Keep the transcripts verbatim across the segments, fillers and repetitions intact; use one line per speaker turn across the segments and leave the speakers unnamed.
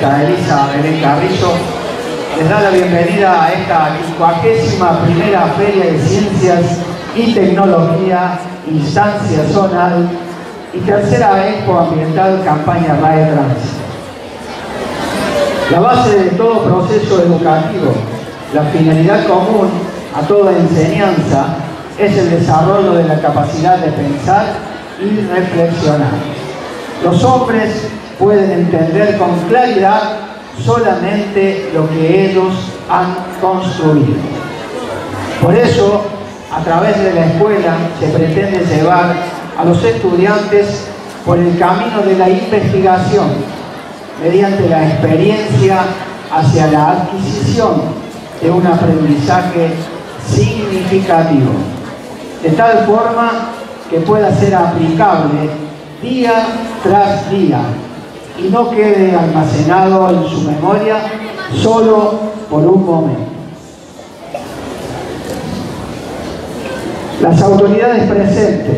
presidenta Elisa Belén Carrizo les da la bienvenida a esta quincuagésima primera Feria de Ciencias y Tecnología, instancia zonal y tercera Expo Ambiental Campaña R A E Tránsito. La base de todo proceso educativo, la finalidad común a toda enseñanza, es el desarrollo de la capacidad de pensar y reflexionar. Los hombres pueden entender con claridad solamente lo que ellos han construido. Por eso, a través de la escuela se pretende llevar a los estudiantes por el camino de la investigación, mediante la experiencia hacia la adquisición de un aprendizaje significativo, de tal forma que pueda ser aplicable día tras día y no quede almacenado en su memoria solo por un momento. Las autoridades presentes: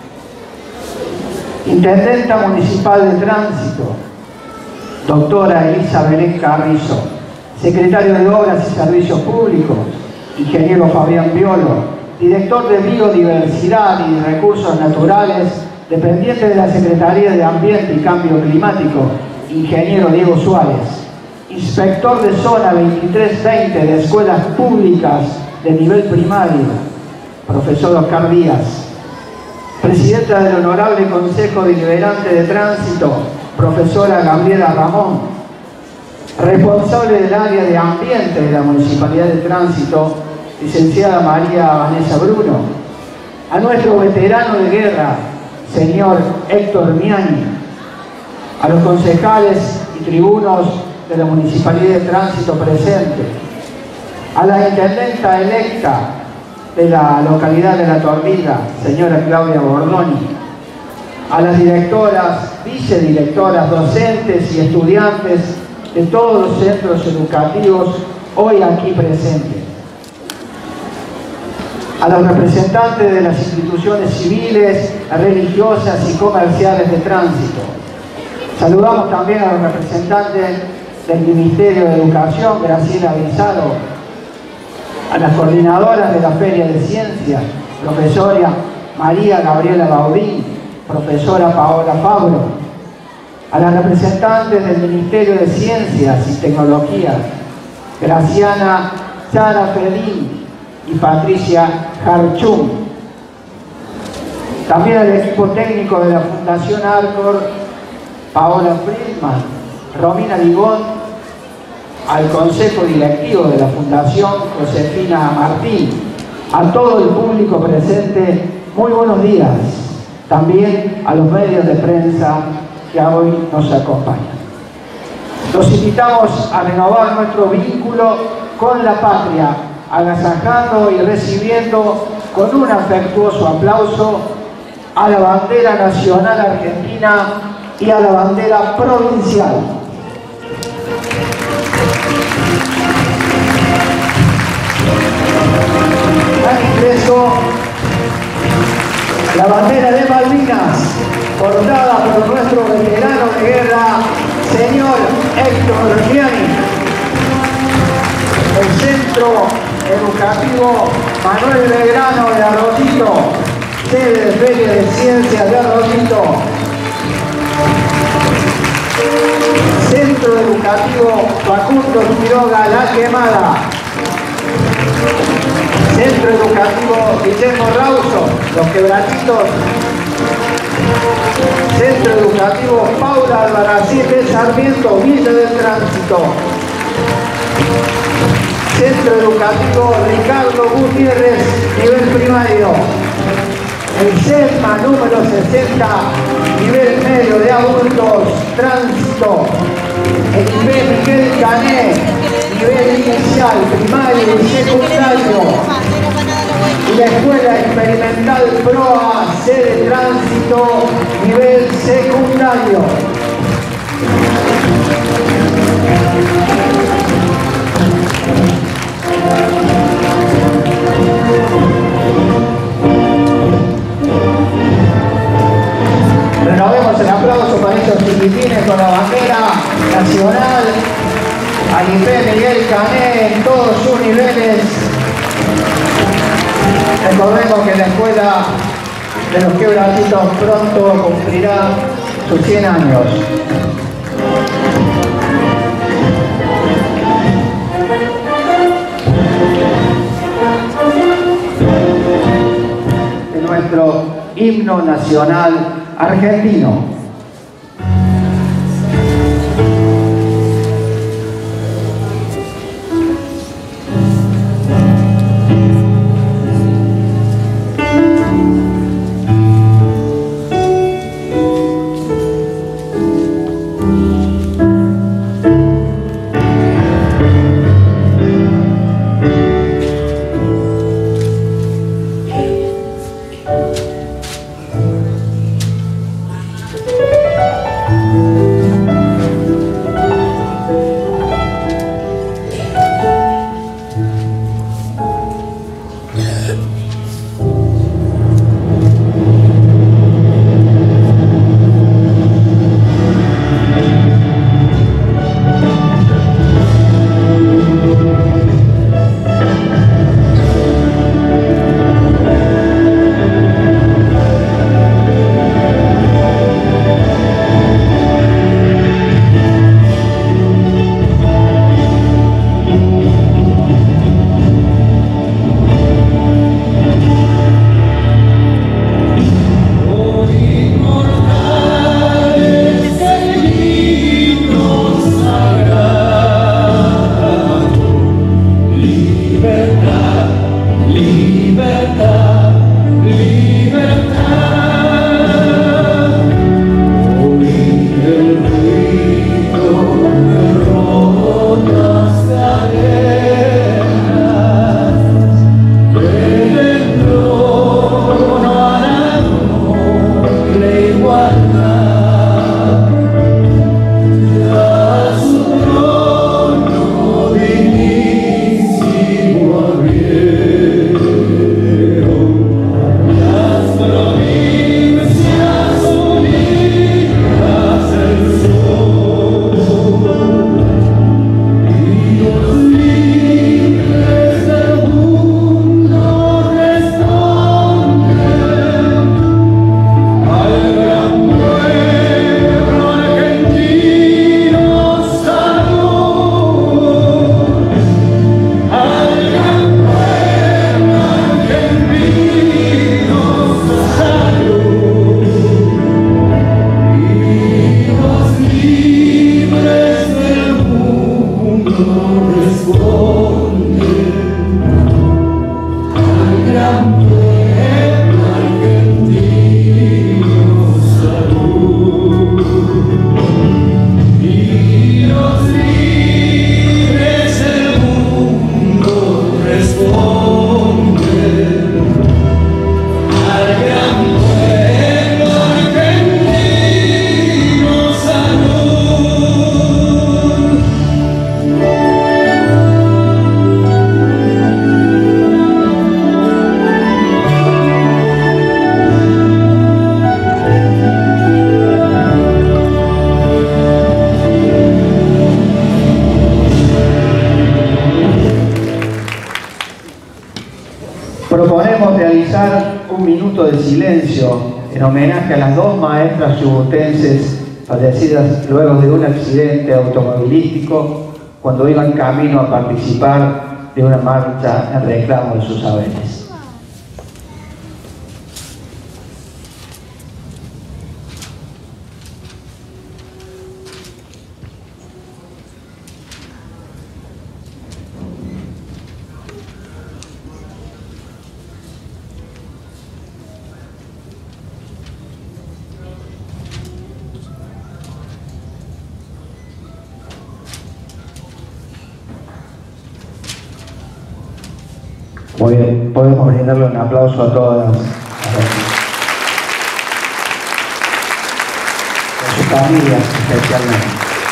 Intendenta Municipal de Tránsito, doctora Elisa Belén Carrizo; Secretario de Obras y Servicios Públicos, ingeniero Fabián Violo; Director de Biodiversidad y Recursos Naturales, dependiente de la Secretaría de Ambiente y Cambio Climático, ingeniero Diego Suárez; Inspector de Zona veintitrés veinte de Escuelas Públicas de Nivel Primario, profesor Oscar Díaz; Presidenta del Honorable Consejo Deliberante de Tránsito, profesora Gabriela Ramón; responsable del área de ambiente de la Municipalidad de Tránsito, licenciada María Vanessa Bruno; a nuestro veterano de guerra, señor Héctor Miani; a los concejales y tribunos de la Municipalidad de Tránsito presente; a la intendenta electa de la localidad de La Torriga, señora Claudia Bordoni; a las directoras, vicedirectoras, docentes y estudiantes de todos los centros educativos hoy aquí presentes; a los representantes de las instituciones civiles, religiosas y comerciales de tránsito. Saludamos también a los representantes del Ministerio de Educación, Graciela Bizarro; a las coordinadoras de la Feria de Ciencias, profesora María Gabriela Baudín, profesora Paola Fabro; a las representantes del Ministerio de Ciencias y Tecnología, Graciana Sara Fredín y Patricia Harchum; también al equipo técnico de la Fundación Arcor, Paola Friedman, Romina Ligón; al Consejo Directivo de la Fundación, Josefina Martín; a todo el público presente, muy buenos días. También a los medios de prensa que hoy nos acompañan. Los invitamos a renovar nuestro vínculo con la patria, agasajando y recibiendo con un afectuoso aplauso a la bandera nacional argentina y a la bandera provincial. Dan ingreso la bandera de Malvinas, portada por nuestro veterano de guerra, señor Héctor Miani. El Centro Educativo Manuel Belgrano de Arroyito, sede de Feria de Ciencias de Arroyito. Centro Educativo Facundo Quiroga La Quemada. Centro Educativo Guillermo Rauso, Los Quebraditos. Centro Educativo Paula Albarracín de Sarmiento, Villa del Tránsito. Centro Educativo Ricardo Gutiérrez, nivel primario. El SESMA número sesenta, nivel medio de adultos, tránsito. El nivel Miguel Cané, nivel inicial, primario y secundario. Y la Escuela Experimental PROA, sede tránsito, nivel secundario. Renovemos el aplauso para estos chiquitines con la bandera nacional. Nacional, al I P Miguel Cané en todos sus niveles. Recordemos que la Escuela de los Quebraditos pronto cumplirá sus cien años. De nuestro himno nacional argentino. Proponemos realizar un minuto de silencio en homenaje a las dos maestras chubutenses fallecidas luego de un accidente automovilístico cuando iban camino a participar de una marcha en reclamo de sus saberes. Muy bien, podemos brindarle un aplauso a todas, a sus familias especialmente.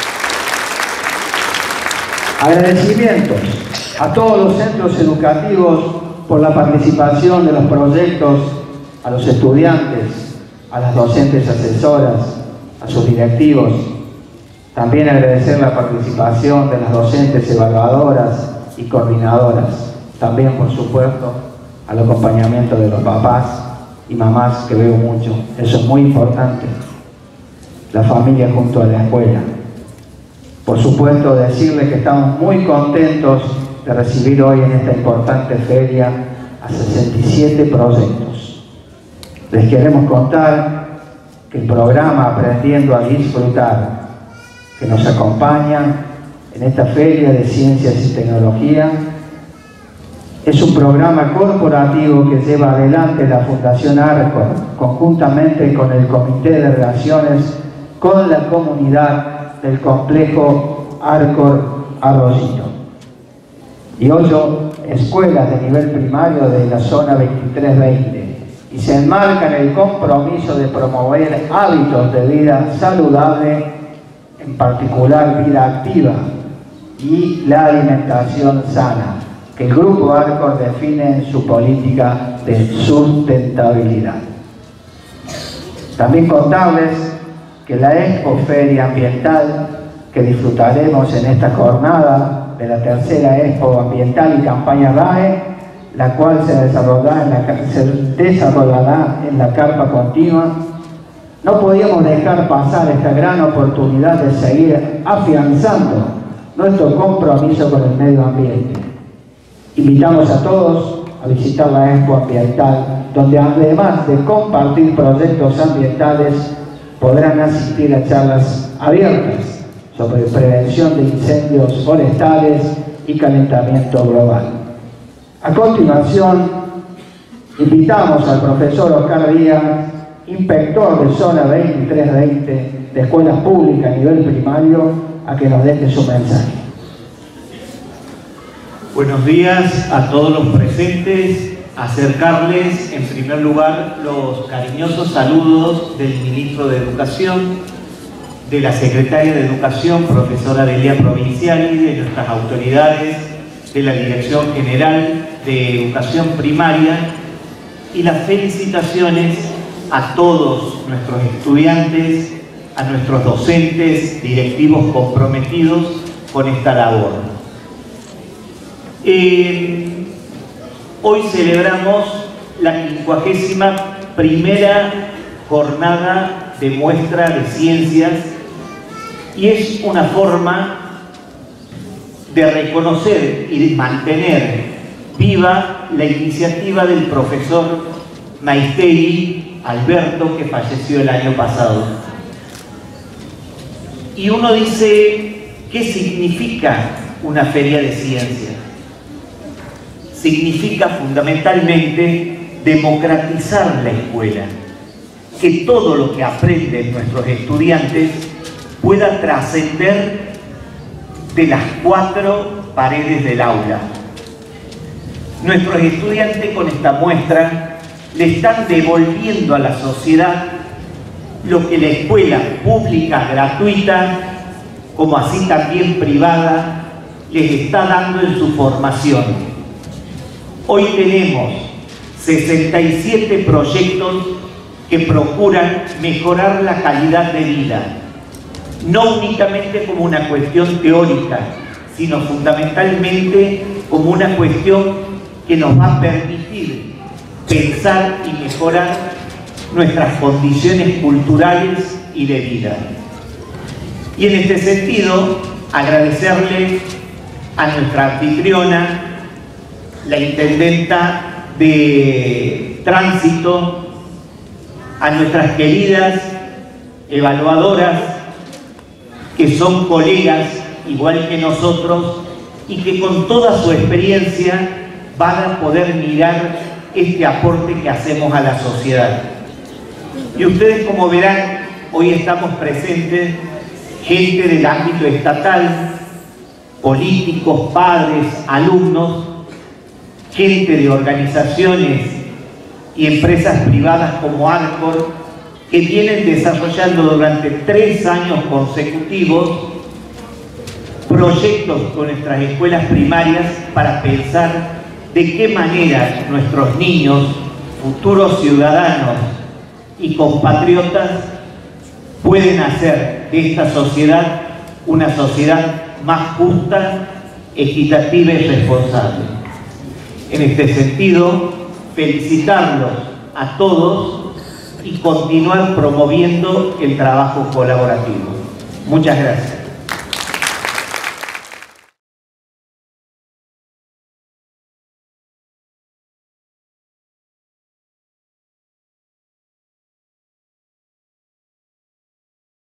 Agradecimientos a todos los centros educativos por la participación de los proyectos, a los estudiantes, a las docentes asesoras, a sus directivos, También agradecer la participación de las docentes evaluadoras y coordinadoras. También, por supuesto, al acompañamiento de los papás y mamás, que veo mucho. Eso es muy importante. La familia junto a la escuela. Por supuesto, decirles que estamos muy contentos de recibir hoy en esta importante feria a sesenta y siete proyectos. Les queremos contar que el programa Aprendiendo a Disfrutar, que nos acompaña en esta feria de Ciencias y Tecnología, es un programa corporativo que lleva adelante la Fundación Arcor, conjuntamente con el Comité de Relaciones con la comunidad del complejo Arcor Arroyito, y ocho escuelas de nivel primario de la zona veintitrés veinte, y se enmarca en el compromiso de promover hábitos de vida saludable, en particular vida activa, y la alimentación sana, que el Grupo Arcor define en su política de sustentabilidad. También contarles que la Expo Feria Ambiental, que disfrutaremos en esta jornada de la tercera Expo Ambiental y Campaña R A E, la cual se desarrollará en la, se desarrollará en la carpa continua, no podíamos dejar pasar esta gran oportunidad de seguir afianzando nuestro compromiso con el medio ambiente. Invitamos a todos a visitar la Expo Ambiental, donde además de compartir proyectos ambientales, podrán asistir a charlas abiertas sobre prevención de incendios forestales y calentamiento global. A continuación, invitamos al profesor Oscar Díaz, inspector de zona veintitrés veinte de escuelas públicas a nivel primario, a que nos deje su mensaje.
Buenos días a todos los presentes. Acercarles en primer lugar los cariñosos saludos del Ministro de Educación, de la Secretaria de Educación, profesora Delia Provinciali, de nuestras autoridades, de la Dirección General de Educación Primaria, y las felicitaciones a todos nuestros estudiantes, a nuestros docentes, directivos comprometidos con esta labor. Eh, Hoy celebramos la quincuagésima primera jornada de muestra de ciencias, y es una forma de reconocer y mantener viva la iniciativa del profesor Maistegui Alberto, que falleció el año pasado. Y uno dice, ¿qué significa una feria de ciencias? Significa fundamentalmente democratizar la escuela, que todo lo que aprenden nuestros estudiantes pueda trascender de las cuatro paredes del aula. Nuestros estudiantes con esta muestra le están devolviendo a la sociedad lo que la escuela pública gratuita, como así también privada, les está dando en su formación. Hoy tenemos sesenta y siete proyectos que procuran mejorar la calidad de vida, no únicamente como una cuestión teórica, sino fundamentalmente como una cuestión que nos va a permitir pensar y mejorar nuestras condiciones culturales y de vida. Y en este sentido, agradecerle a nuestra anfitriona, la intendenta de Tránsito, a nuestras queridas evaluadoras, que son colegas igual que nosotros y que con toda su experiencia van a poder mirar este aporte que hacemos a la sociedad. Y ustedes, como verán, hoy estamos presentes gente del ámbito estatal, políticos, padres, alumnos, gente de organizaciones y empresas privadas como Arcor, que vienen desarrollando durante tres años consecutivos proyectos con nuestras escuelas primarias para pensar de qué manera nuestros niños, futuros ciudadanos y compatriotas pueden hacer de esta sociedad una sociedad más justa, equitativa y responsable. En este sentido, felicitarlos a todos y continuar promoviendo el trabajo colaborativo. Muchas gracias.